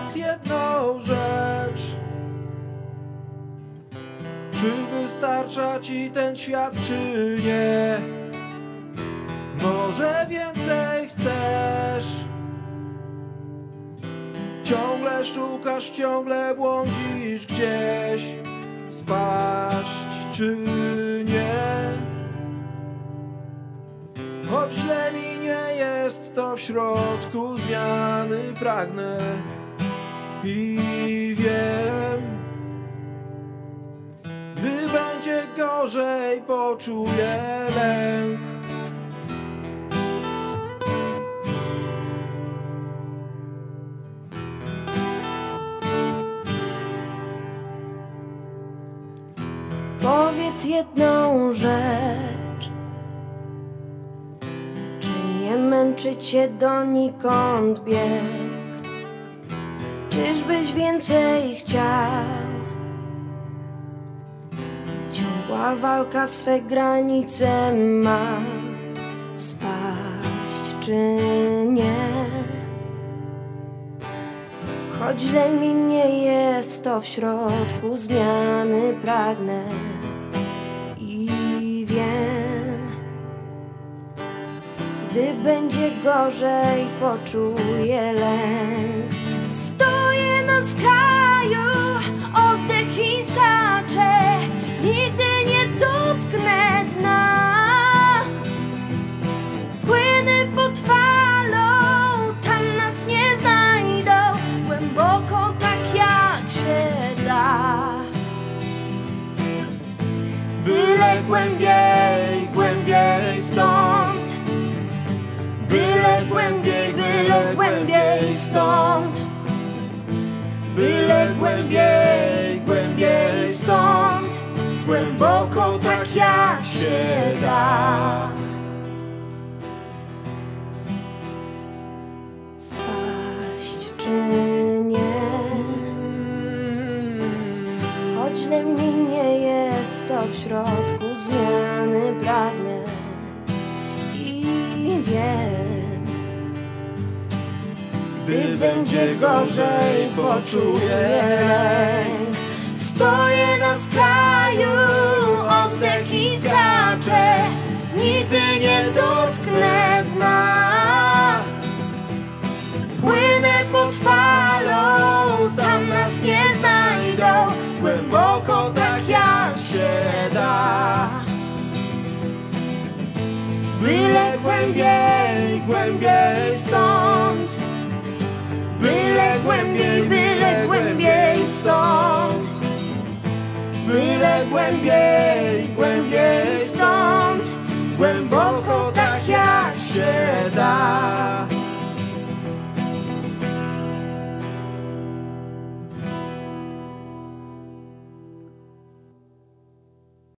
Powiedz jedną rzecz: czy wystarcza ci ten świat, czy nie? Może więcej chcesz? Ciągle szukasz, ciągle błądzisz gdzieś. Spaść czy nie? Choć źle mi nie jest, to w środku zmiany pragnę i wiem, gdy będzie gorzej, poczuję lęk. Powiedz jedną rzecz: czy nie męczy cię donikąd bieg? Czyżbyś więcej chciał? Ciągła walka swe granice ma. Spaść czy nie? Choć źle mi nie jest, to w środku zmiany pragnę i wiem, gdy będzie gorzej, poczuję lęk. Stoję na skraju, oddech i skaczę, nigdy nie dotknę dna. Płynę pod falą, tam nas nie znajdą, głęboko tak jak się da. Byle głębiej, głębiej stąd. Byle głębiej stąd. Byle głębiej, głębiej stąd. Głęboko tak jak się da. Spaść czy nie? Choć źle mi nie jest, to w środku zmiany pragnę i wiem, gdy będzie gorzej, poczuję lęk. Stoję na skraju, oddech i skaczę, nigdy nie dotknę dna. Płynę pod falą, tam nas nie znajdą, Głęboko tak jak się da. Byle głębiej, głębiej stąd. Byle głębiej stąd. Byle głębiej stąd. Głęboko tak jak się da.